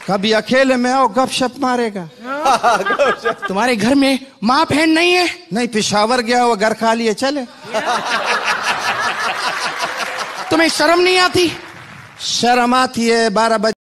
कभी अकेले में आओ, गपशप मारेगा। तुम्हारे घर में माँ बहन नहीं है? नहीं, पेशावर गया वो, घर खाली है, चले। तुम्हें शर्म नहीं आती? शर्म आती है, 12 बजे